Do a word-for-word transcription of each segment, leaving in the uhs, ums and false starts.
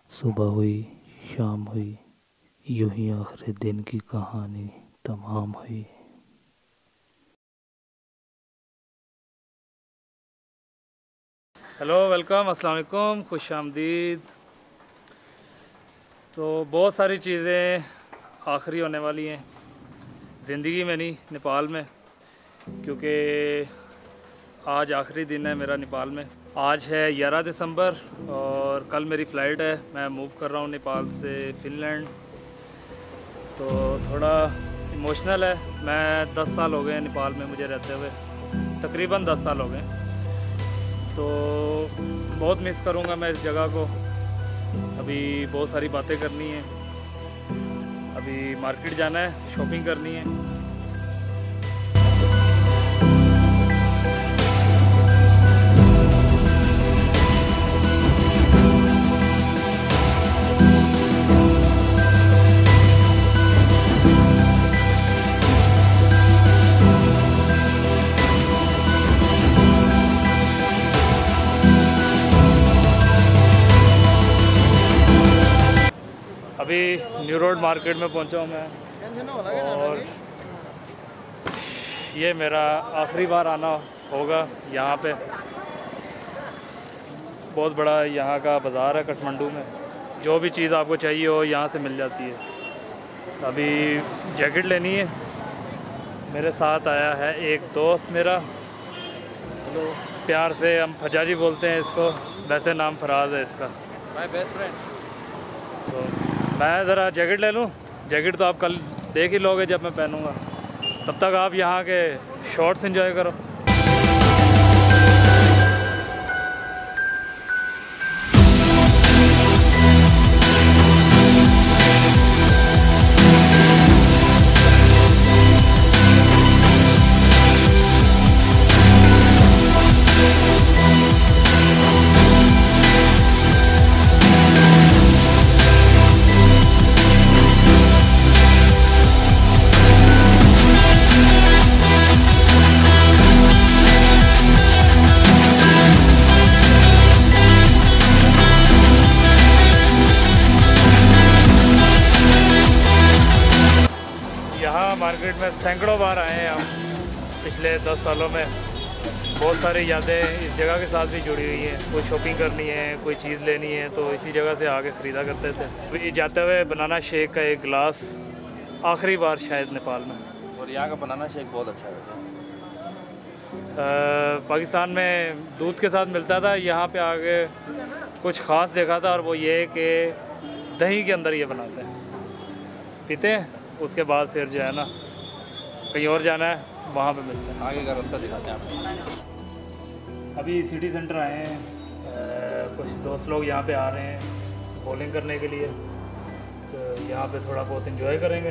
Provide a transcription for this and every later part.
सुबह हुई, शाम हुई, यूं ही आखिरी दिन की कहानी तमाम हुई। हेलो, वेलकम, अस्सलाम वालेकुम, खुश आमदीद। तो बहुत सारी चीज़ें आखिरी होने वाली हैं ज़िंदगी में, नहीं नेपाल में, क्योंकि आज आखिरी दिन है मेरा नेपाल में। आज है ग्यारह दिसंबर और कल मेरी फ़्लाइट है। मैं मूव कर रहा हूँ नेपाल से फ़िनलैंड, तो थोड़ा इमोशनल है। मैं दस साल हो गए हैं नेपाल में मुझे रहते हुए, तकरीबन दस साल हो गए, तो बहुत मिस करूँगा मैं इस जगह को। अभी बहुत सारी बातें करनी है, अभी मार्केट जाना है, शॉपिंग करनी है। अभी न्यू रोड मार्केट में पहुंचा हूं मैं, और ये मेरा आखिरी बार आना होगा यहाँ पे। बहुत बड़ा यहाँ का बाज़ार है काठमांडू में, जो भी चीज़ आपको चाहिए हो यहाँ से मिल जाती है। अभी जैकेट लेनी है, मेरे साथ आया है एक दोस्त मेरा, हेलो, प्यार से हम फजाजी बोलते हैं इसको, वैसे नाम फराज है इसका, माय बेस्ट फ्रेंड। तो मैं ज़रा जैकेट ले लूँ। जैकेट तो आप कल देख ही लोगे जब मैं पहनूँगा, तब तक आप यहाँ के शॉर्ट्स एंजॉय करो। मार्केट में सैकड़ों बार आए हैं हम पिछले दस सालों में। बहुत सारी यादें इस जगह के साथ भी जुड़ी हुई हैं। कोई शॉपिंग करनी है, कोई चीज़ लेनी है, तो इसी जगह से आके ख़रीदा करते थे। अभी जाते हुए बनाना शेक का एक गिलास, आखिरी बार शायद नेपाल में। और यहाँ का बनाना शेक बहुत अच्छा है। पाकिस्तान में दूध के साथ मिलता था, यहाँ पे आके कुछ ख़ास देखा था, और वो ये कि दही के अंदर ये बनाते हैं, पीते हैं, उसके बाद फिर जो है ना कहीं और जाना है, वहाँ पे मिलते हैं। आगे का रास्ता दिखाते हैं आपको। अभी सिटी सेंटर आए हैं, कुछ दोस्त लोग यहाँ पे आ रहे हैं बॉलिंग करने के लिए, तो यहाँ पे थोड़ा बहुत एंजॉय करेंगे।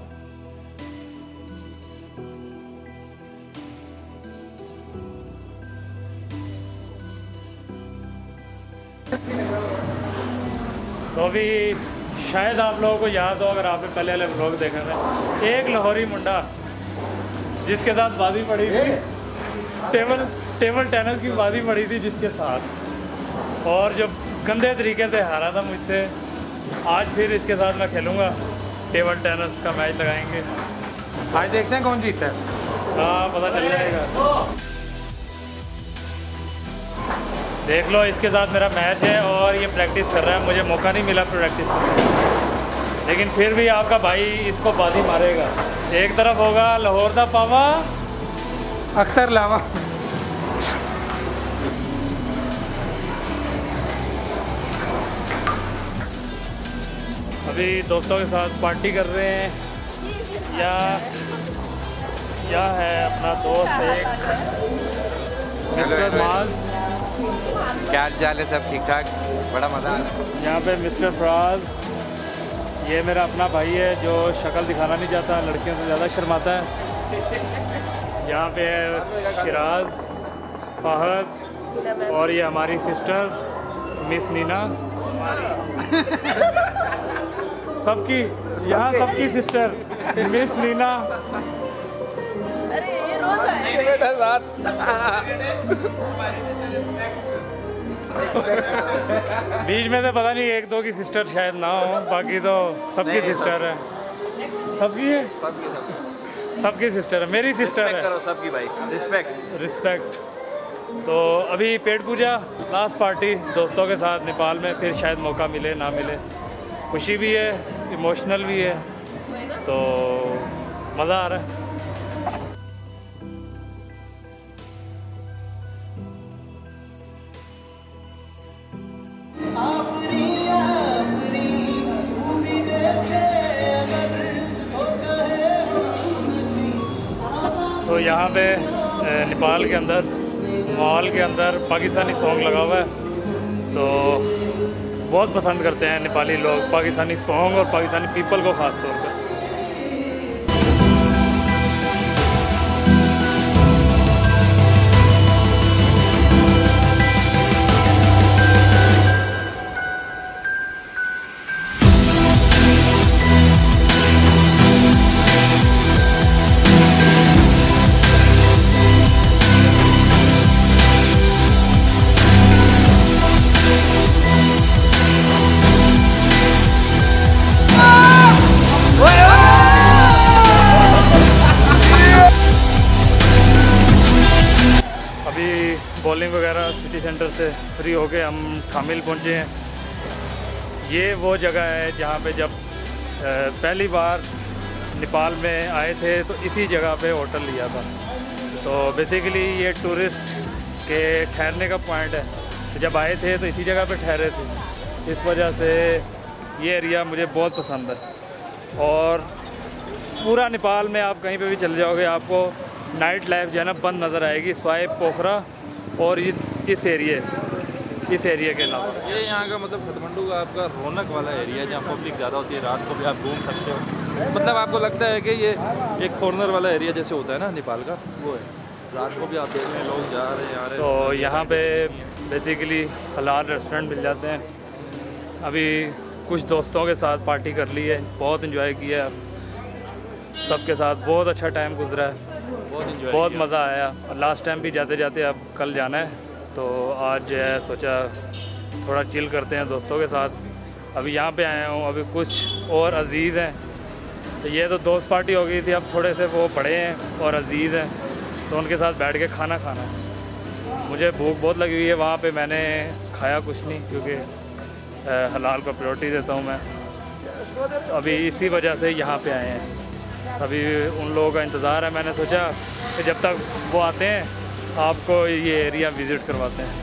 तो अभी शायद आप लोगों को याद हो, अगर आपने पहले वाले व्लॉग देखे थे, एक लाहौरी मुंडा जिसके साथ बाजी पड़ी थी, टेबल टेबल टेनिस की बाजी पड़ी थी जिसके साथ, और जो गंदे तरीके से हारा था मुझसे। आज फिर इसके साथ मैं खेलूँगा, टेबल टेनिस का मैच लगाएंगे। आज देखते हैं कौन जीतता है। हाँ, पता चल जाएगा। देख लो, इसके साथ मेरा मैच है और ये प्रैक्टिस कर रहा है। मुझे मौका नहीं मिला प्रैक्टिस करने का, लेकिन फिर भी आपका भाई इसको बाजी मारेगा। एक तरफ होगा लाहौर दा पावा, अख्तर लावा। अभी दोस्तों के साथ पार्टी कर रहे हैं। या या है अपना दोस्त एक मिस्टर माज। क्या हाल चाल है? सब ठीक ठाक, बड़ा मज़ा आ रहा है। यहाँ पे मिस्टर फराज, ये मेरा अपना भाई है जो शक्ल दिखाना नहीं चाहता, लड़कियों से ज़्यादा शर्माता है। यहाँ पे है शिराज, फहद, और ये हमारी सिस्टर मिस नीना। सबकी यहाँ सबकी सिस्टर मिस नीना। अरे ये रोज है बेटा साथ। बीच में से पता नहीं एक दो की सिस्टर शायद ना हो, बाकी तो सबकी सिस्टर है। सबकी है, सबकी सिस्टर है, मेरी सिस्टर है। करो सबकी भाई, रिस्पेक्ट रिस्पेक्ट। तो अभी पेट पूजा लास्ट पार्टी दोस्तों के साथ नेपाल में, फिर शायद मौका मिले ना मिले। खुशी भी है, इमोशनल भी है, तो मज़ा आ रहा है। तो यहाँ पे नेपाल के अंदर मॉल के अंदर पाकिस्तानी सॉन्ग लगा हुआ है, तो बहुत पसंद करते हैं नेपाली लोग पाकिस्तानी सॉन्ग और पाकिस्तानी पीपल को ख़ास तौर पे। बॉलिंग वगैरह सिटी सेंटर से फ्री होके हम थामिल पहुँचे हैं। ये वो जगह है जहाँ पे जब पहली बार नेपाल में आए थे तो इसी जगह पे होटल लिया था। तो बेसिकली ये टूरिस्ट के ठहरने का पॉइंट है, तो जब आए थे तो इसी जगह पे ठहरे थे। इस वजह से ये एरिया मुझे बहुत पसंद है। और पूरा नेपाल में आप कहीं पे भी चले जाओगे आपको नाइट लाइफ जो है ना बंद नज़र आएगी, स्वाय पोखरा और इस एरिए इस एरिया के अलावा। ये यहाँ का मतलब काठमांडू का आपका रौनक वाला एरिया जहाँ पब्लिक ज़्यादा होती है, रात को भी आप घूम सकते हो। मतलब आपको लगता है कि ये एक कॉर्नर वाला एरिया जैसे होता है ना नेपाल का, वो है। रात को भी आप देख रहे हैं लोग जा रहे हैं आ रहे हैं। तो यहाँ पे बेसिकली हलाल रेस्टोरेंट मिल जाते हैं। अभी कुछ दोस्तों के साथ पार्टी कर ली है, बहुत इन्जॉय किया, सबके साथ बहुत अच्छा टाइम गुजरा है, बहुत इंजॉय बहुत मज़ा आया। लास्ट टाइम भी जाते जाते अब कल जाना है, तो आज जो है सोचा थोड़ा चिल करते हैं दोस्तों के साथ। अभी यहाँ पे आया हूँ, अभी कुछ और अजीज़ हैं, तो ये तो दोस्त पार्टी हो गई थी, अब थोड़े से वो बड़े हैं और अजीज़ हैं, तो उनके साथ बैठ के खाना खाना है। मुझे भूख बहुत लगी हुई है, वहाँ पे मैंने खाया कुछ नहीं क्योंकि हलाल को प्रायोरिटी देता हूँ मैं। अभी इसी वजह से यहाँ पे आए हैं। अभी उन लोगों का इंतज़ार है, मैंने सोचा कि जब तक वो आते हैं आपको ये एरिया विज़िट करवाते हैं।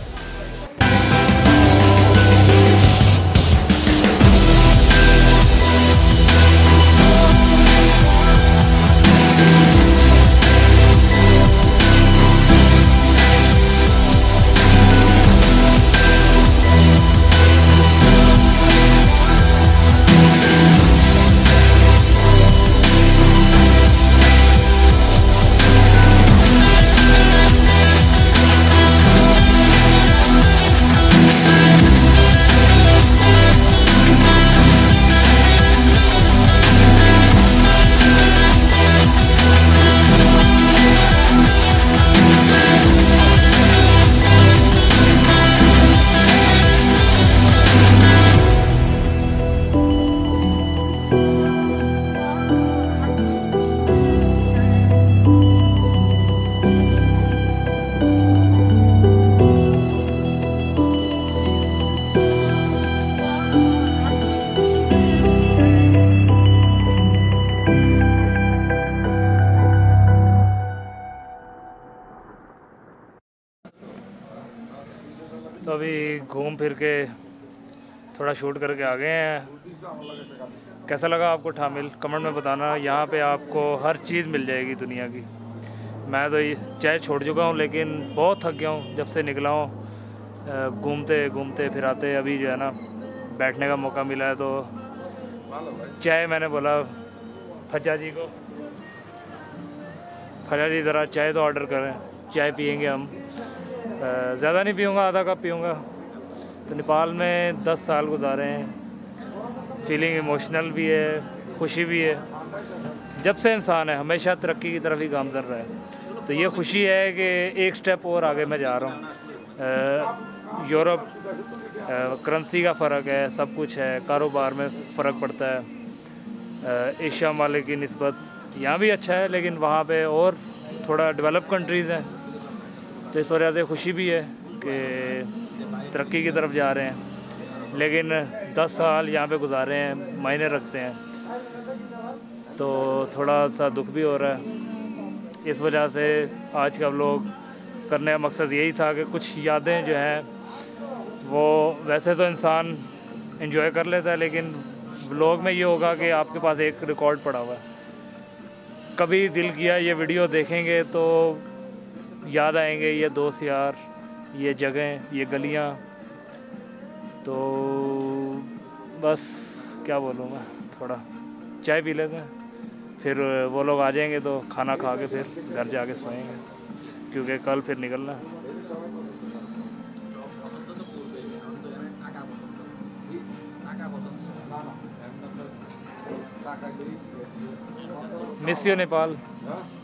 तो अभी घूम फिर के थोड़ा शूट करके आ गए हैं। कैसा लगा आपको थामिल कमेंट में बताना। यहाँ पे आपको हर चीज़ मिल जाएगी दुनिया की। मैं तो ये चाय छोड़ चुका हूँ, लेकिन बहुत थक गया हूँ जब से निकला हूँ घूमते घूमते फिराते। अभी जो है ना बैठने का मौका मिला है, तो चाय मैंने बोला फज्जा जी को, फज्जा जी ज़रा चाय तो ऑर्डर करें, चाय पियेंगे हम। ज़्यादा नहीं पीऊँगा, आधा कप पीऊँगा। तो नेपाल में दस साल गुजारे हैं, फीलिंग इमोशनल भी है, खुशी भी है। जब से इंसान है हमेशा तरक्की की तरफ ही गामजन रहा है, तो ये खुशी है कि एक स्टेप और आगे मैं जा रहा हूँ। यूरोप करेंसी का फ़र्क है, सब कुछ है, कारोबार में फ़र्क पड़ता है। अ, एशिया मालिक की निस्बत यहाँ भी अच्छा है, लेकिन वहाँ पे और थोड़ा डेवलप कंट्रीज़ हैं, तो इस वजह से खुशी भी है कि तरक्की की तरफ जा रहे हैं। लेकिन दस साल यहाँ पे गुजारे हैं, मायने रखते हैं, तो थोड़ा सा दुख भी हो रहा है। इस वजह से आज का व्लॉग करने का मकसद यही था कि कुछ यादें जो हैं वो वैसे तो इंसान एंजॉय कर लेता है, लेकिन व्लॉग में ये होगा कि आपके पास एक रिकॉर्ड पड़ा हुआ है। कभी दिल किया ये वीडियो देखेंगे तो याद आएंगे ये दोस्त यार, ये जगह, ये गलियाँ। तो बस क्या बोलूँ मैं, थोड़ा चाय पी लेते हैं, फिर वो लोग आ जाएंगे तो खाना खा के फिर घर जाके सोएंगे, क्योंकि कल फिर निकलना है। Miss you Nepal.